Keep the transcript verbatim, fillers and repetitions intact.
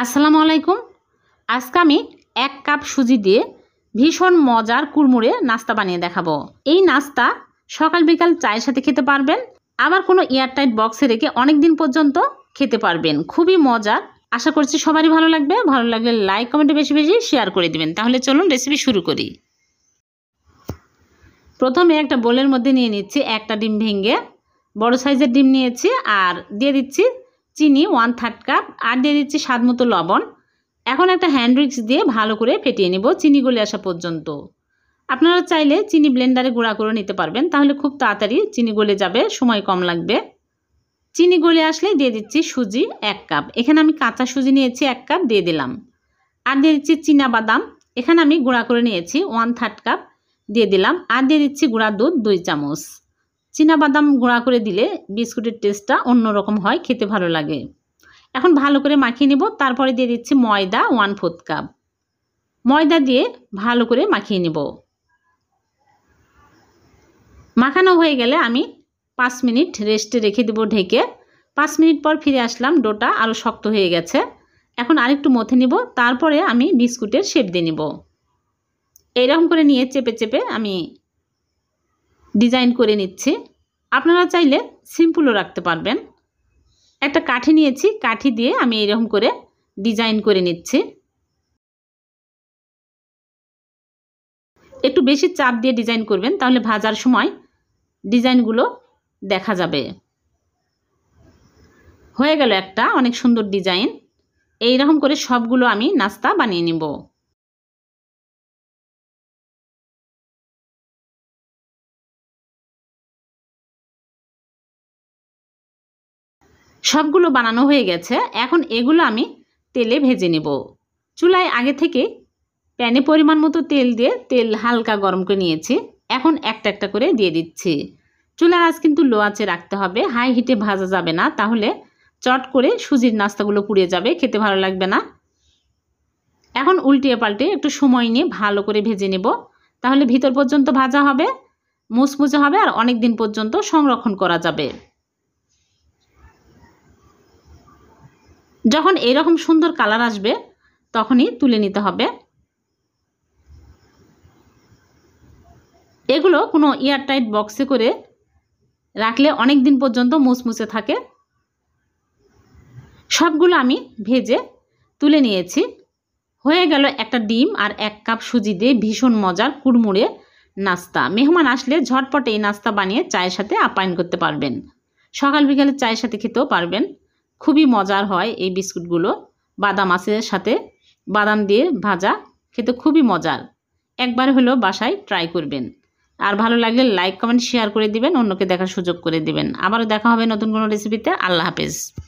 আসসালামু আলাইকুম। আজকে আমি এক কাপ সুজি দিয়ে ভীষণ মজার কুড়মুড়ে নাস্তা বানিয়ে দেখাবো। এই নাস্তা সকাল বিকাল চায়ের সাথে খেতে পারবেন, আবার কোনো এয়ারটাইট বক্সে রেখে অনেক দিন পর্যন্ত খেতে পারবেন। খুবই মজার। আশা করছি সবারই ভালো লাগবে। ভালো লাগলে লাইক কমেন্টে বেশি বেশি শেয়ার করে দিবেন। তাহলে চলুন রেসিপি শুরু করি। প্রথমে একটা বোলের মধ্যে নিয়ে নিচ্ছি একটা ডিম ভেঙে, বড় সাইজের ডিম নিয়েছি, আর দিয়ে দিচ্ছি চিনি ওয়ান থার্ড কাপ, আর দিয়ে দিচ্ছি স্বাদ মতো লবণ। এখন একটা হ্যান্ড উইক্স দিয়ে ভালো করে ফেটিয়ে নেব চিনি গলে আসা পর্যন্ত। আপনারা চাইলে চিনি ব্লেন্ডারে গুঁড়া করে নিতে পারবেন, তাহলে খুব তাড়াতাড়ি চিনি গলে যাবে, সময় কম লাগবে। চিনি গলে আসলে দিয়ে দিচ্ছি সুজি এক কাপ। এখানে আমি কাঁচা সুজি নিয়েছি এক কাপ, দিয়ে দিলাম। আর দিয়ে দিচ্ছি চীনা বাদাম, এখানে আমি গুঁড়া করে নিয়েছি ওয়ান থার্ড কাপ, দিয়ে দিলাম। আর দিয়ে দিচ্ছি গুঁড়া দুধ দুই চামচ। চীনা বাদাম গুঁড়া করে দিলে বিস্কুটের টেস্টটা অন্যরকম হয়, খেতে ভালো লাগে। এখন ভালো করে মাখিয়ে নেব। তারপরে দিয়ে দিচ্ছি ময়দা ওয়ান ফোর্থ কাপ। ময়দা দিয়ে ভালো করে মাখিয়ে নেব। মাখানো হয়ে গেলে আমি পাঁচ মিনিট রেস্টে রেখে দেবো ঢেকে। পাঁচ মিনিট পর ফিরে আসলাম, ডোটা আরও শক্ত হয়ে গেছে। এখন আরেকটু মথে নিব, তারপরে আমি বিস্কুটের শেপ দিয়ে নেব। এইরকম করে নিয়ে চেপে চেপে আমি ডিজাইন করে নিচ্ছি। আপনারা চাইলে সিম্পলও রাখতে পারবেন। একটা কাঠি নিয়েছি, কাঠি দিয়ে আমি এরকম করে ডিজাইন করে নিচ্ছি। একটু বেশি চাপ দিয়ে ডিজাইন করবেন, তাহলে ভাজার সময় ডিজাইনগুলো দেখা যাবে। হয়ে গেল একটা অনেক সুন্দর ডিজাইন। এইরকম করে সবগুলো আমি নাস্তা বানিয়ে নেব। সবগুলো বানানো হয়ে গেছে। এখন এগুলো আমি তেলে ভেজে নেব। চুলায় আগে থেকে প্যানে পরিমাণ মতো তেল দিয়ে তেল হালকা গরম করে নিয়েছি। এখন একটা একটা করে দিয়ে দিচ্ছি। চুলার আঁচ কিন্তু লো আঁচে রাখতে হবে, হাই হিটে ভাজা যাবে না, তাহলে চট করে সুজির নাস্তাগুলো পুড়ে যাবে, খেতে ভালো লাগবে না। এখন উল্টিয়ে পাল্টে একটু সময় নিয়ে ভালো করে ভেজে নেব, তাহলে ভিতর পর্যন্ত ভাজা হবে, মুচমুচে হবে, আর অনেক দিন পর্যন্ত সংরক্ষণ করা যাবে। যখন এরকম সুন্দর কালার আসবে তখনই তুলে নিতে হবে। এগুলো কোনো এয়ারটাইট বক্সে করে রাখলে অনেক দিন পর্যন্ত মুচমুচে থাকে। সবগুলো আমি ভেজে তুলে নিয়েছি। হয়ে গেল একটা ডিম আর এক কাপ সুজি দিয়ে ভীষণ মজার কুড়মুড়ে নাস্তা। মেহমান আসলে ঝটপট এই নাস্তা বানিয়ে চায়ের সাথে আপ্যায়ন করতে পারবেন। সকাল বিকালে চায়ের সাথে খেতেও পারবেন। খুবই মজার হয় এই বিস্কুটগুলো। বাদাম আছে সাথে, বাদাম দিয়ে ভাজা, খেতে খুবই মজার। একবার হলেও বাসায় ট্রাই করবেন। আর ভালো লাগলে লাইক কমেন্ট শেয়ার করে দিবেন, অন্যকে দেখার সুযোগ করে দিবেন। আবারও দেখা হবে নতুন কোনো রেসিপিতে। আল্লাহ হাফেজ।